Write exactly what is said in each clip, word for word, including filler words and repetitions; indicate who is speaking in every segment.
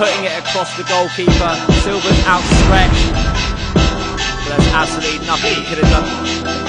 Speaker 1: putting it across the goalkeeper. Silva's outstretched. But there's absolutely nothing he could have done.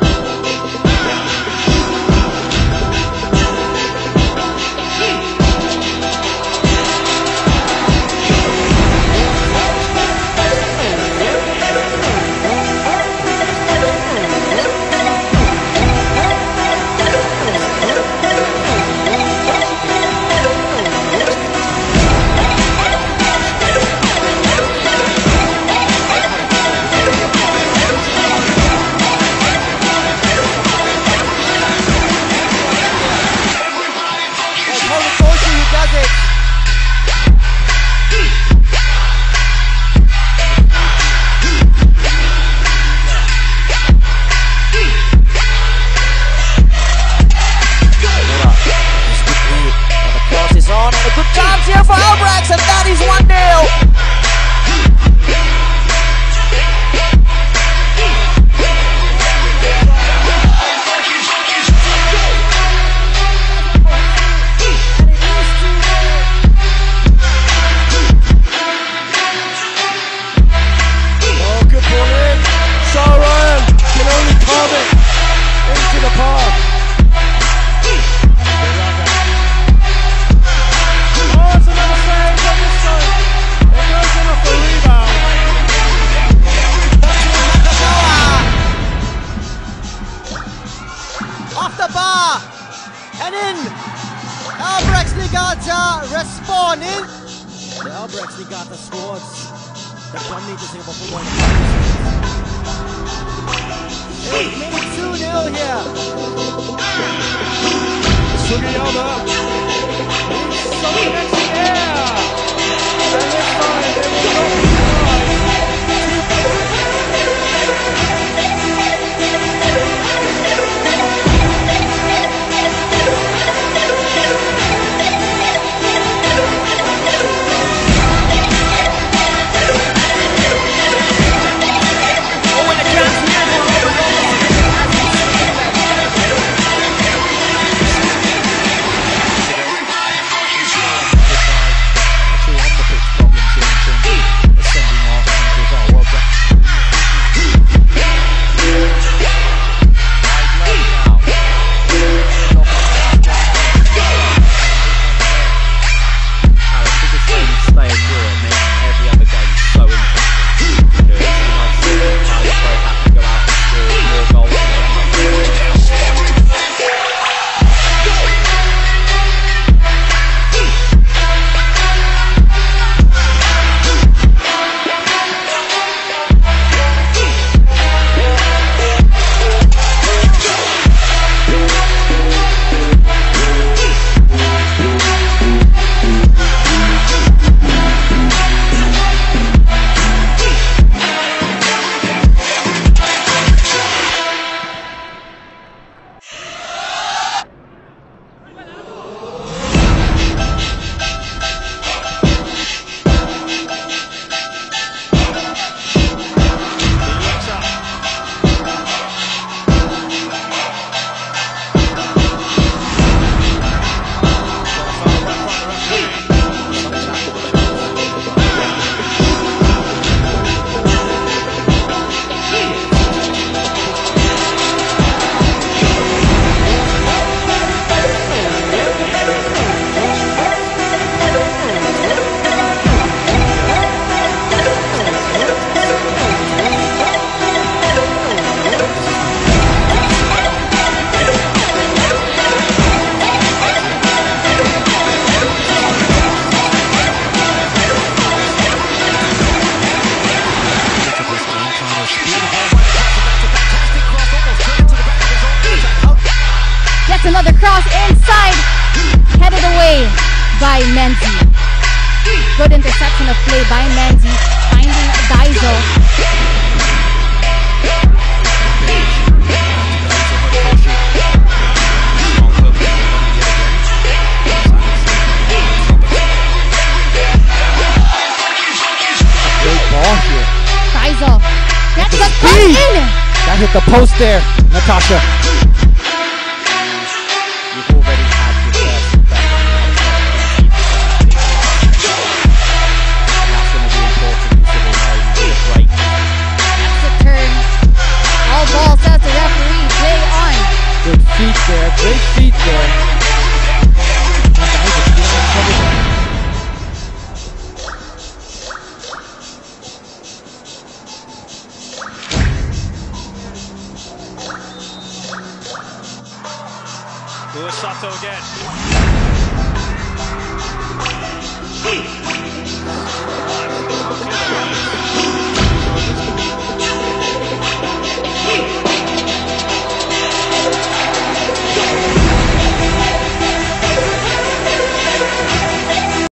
Speaker 2: Responding. The Albrechts Ligata squads that dominate the Singapore football. It's made two nil here. Sugiyama needs some connection here. And this time they will not be
Speaker 3: another cross inside, headed away by Menzi. Good interception of play by Menzi, finding Daizo.
Speaker 2: Great ball here.
Speaker 3: Daizo gets the cut in.
Speaker 2: That hit the post there, Natasha.
Speaker 1: You've already had your first
Speaker 2: there. Great feet there. Now Daizo getting in trouble.
Speaker 1: Sato again.